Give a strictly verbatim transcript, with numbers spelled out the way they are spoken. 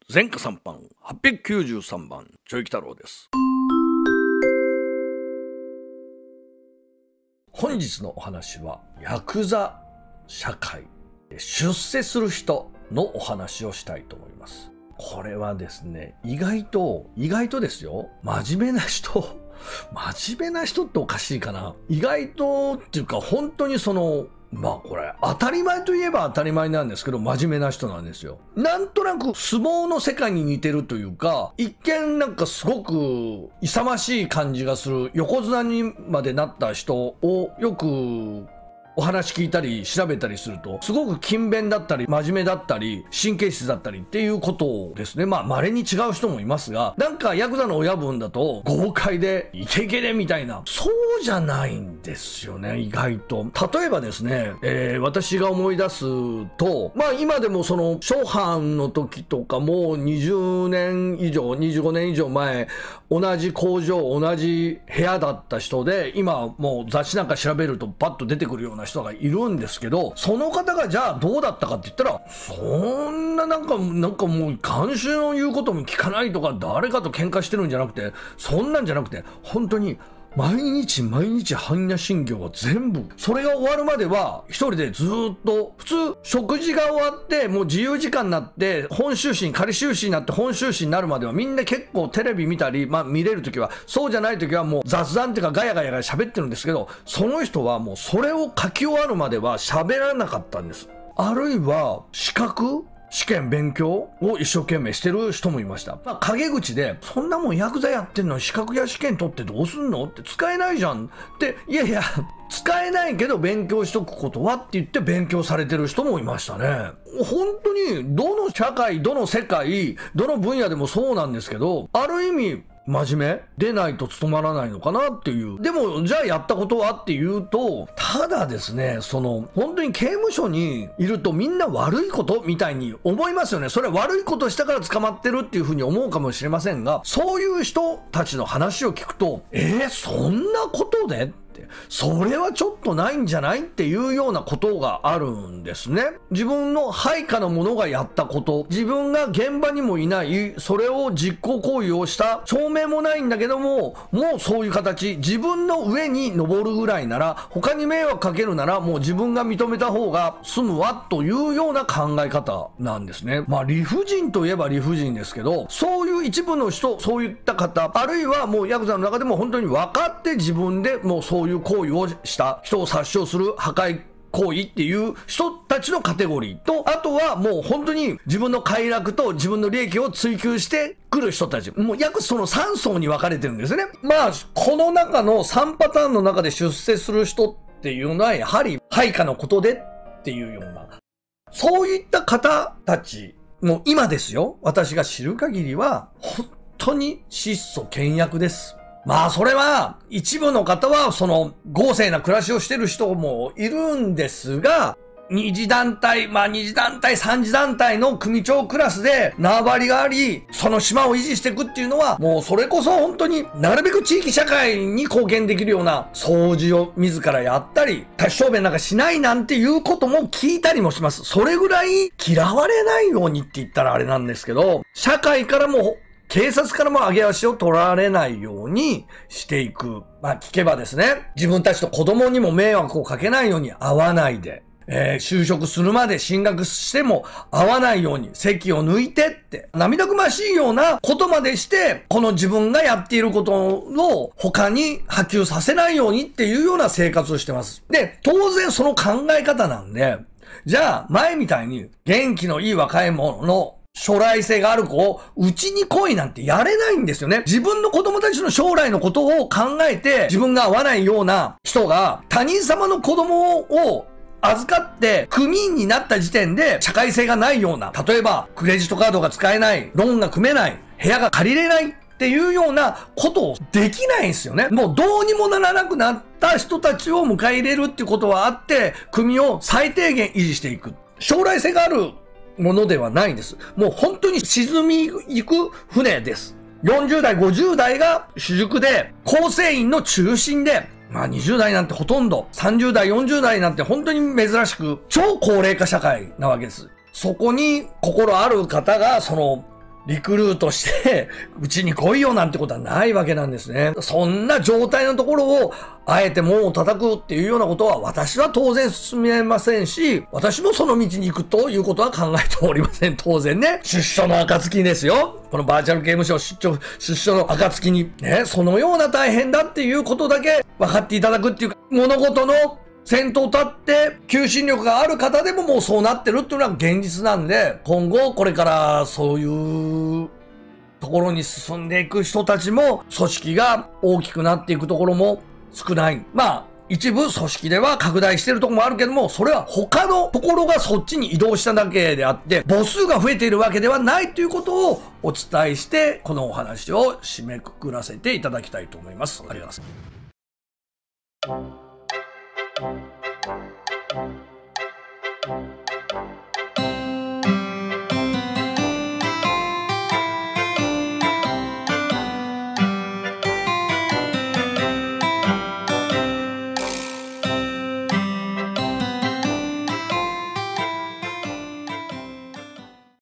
前科さん版はっぴゃくきゅうじゅうさんばんちょいきたろうです。本日のお話はヤクザ社会で出世する人のお話をしたいと思います。これはですね、意外と意外とですよ、真面目な人真面目な人っておかしいかな、意外とっていうか本当にそのまあこれ当たり前といえば当たり前なんですけど、真面目な人なんですよ。なんとなく相撲の世界に似てるというか、一見なんかすごく勇ましい感じがする横綱にまでなった人をよくお話聞いたり調べたりすると、すごく勤勉だったり真面目だったり神経質だったりっていうことですね。まあ稀に違う人もいますが、なんかヤクザの親分だと豪快でイケイケでみたいな、そうじゃないんですよね、意外と。例えばですね、えー、私が思い出すと、まあ今でもその初版の時とかもうにじゅうねん以上にじゅうごねん以上前、同じ工場同じ部屋だった人で、今もう雑誌なんか調べるとパッと出てくるような人がいるんですけど、その方がじゃあどうだったかって言ったら、そんななんかなんかもう監修の言うことも聞かないとか、誰かと喧嘩してるんじゃなくて、そんなんじゃなくて、本当に毎日毎日般若心経を全部、それが終わるまでは一人でずっと、普通食事が終わってもう自由時間になって本就寝、仮就寝になって本就寝になるまではみんな結構テレビ見たり、まあ見れるときは、そうじゃないときはもう雑談っていうかガヤガヤガヤ喋ってるんですけど、その人はもうそれを書き終わるまでは喋らなかったんです。あるいは資格試験勉強を一生懸命してる人もいました。まあ、陰口で、そんなもんヤクザやってんのに資格や試験取ってどうすんのって使えないじゃんって、いやいや、使えないけど勉強しとくことはって言って勉強されてる人もいましたね。本当に、どの社会、どの世界、どの分野でもそうなんですけど、ある意味、真面目でないと務まらないのかなっていう。でも、じゃあやったことはっていうと、ただですね、その、本当に刑務所にいるとみんな悪いことみたいに思いますよね。それは悪いことしたから捕まってるっていうふうに思うかもしれませんが、そういう人たちの話を聞くと、えー、そんなことでそれはちょっとないんじゃないっていうようなことがあるんですね。自分の配下の者がやったこと、自分が現場にもいない、それを実行行為をした証明もないんだけども、もうそういう形、自分の上に登るぐらいなら、他に迷惑かけるならもう自分が認めた方が済むわというような考え方なんですね。まあ理不尽といえば理不尽ですけど、そういう一部の人、そういった方、あるいはもうヤクザの中でも本当に分かって自分でもうそういう行為をした人を殺傷する破壊行為っていう人たちのカテゴリーと、あとはもう本当に自分の快楽と自分の利益を追求してくる人たち、もう約そのさん層に分かれてるんですね。まあこの中のさんパターンの中で出世する人っていうのはやはり配下のことでっていうような、そういった方たちも今ですよ、私が知る限りは本当に質素倹約です。まあそれは一部の方はその豪勢な暮らしをしてる人もいるんですが、二次団体、まあ二次団体、三次団体の組長クラスで縄張りがあり、その島を維持していくっていうのは、もうそれこそ本当になるべく地域社会に貢献できるような掃除を自らやったり、多少弁なんかしないなんていうことも聞いたりもします。それぐらい嫌われないようにって言ったらあれなんですけど、社会からも警察からも上げ足を取られないようにしていく。まあ聞けばですね、自分たちと子供にも迷惑をかけないように会わないで、えー、就職するまで進学しても会わないように席を抜いてって涙ぐましいようなことまでして、この自分がやっていることを他に波及させないようにっていうような生活をしてます。で、当然その考え方なんで、じゃあ前みたいに元気のいい若い者の将来性がある子をうちに来いなんてやれないんですよね。自分の子供たちの将来のことを考えて自分が合わないような人が他人様の子供を預かって組員になった時点で社会性がないような、例えばクレジットカードが使えない、ローンが組めない、部屋が借りれないっていうようなことをできないんですよね。もうどうにもならなくなった人たちを迎え入れるっていうことはあって、組を最低限維持していく。将来性があるものではないんです。もう本当に沈み行く船です。よんじゅう代、ごじゅう代が主軸で、構成員の中心で、まあにじゅう代なんてほとんど、さんじゅう代、よんじゅう代なんて本当に珍しく、超高齢化社会なわけです。そこに心ある方が、その、 リクルートして、うちに来いよなんてことはないわけなんですね。そんな状態のところを、あえて門を叩くっていうようなことは、私は当然進めませんし、私もその道に行くということは考えておりません。当然ね。出所の暁ですよ。このバーチャル刑務所出張、出所の暁に、ね、そのような大変だっていうことだけ分かっていただくっていうか、物事の先頭立って求心力がある方でももうそうなってるっていうのは現実なんで、今後これからそういうところに進んでいく人たちも組織が大きくなっていくところも少ない。まあ一部組織では拡大してるところもあるけども、それは他のところがそっちに移動しただけであって、母数が増えているわけではないということをお伝えして、このお話を締めくくらせていただきたいと思います。ありがとうございます。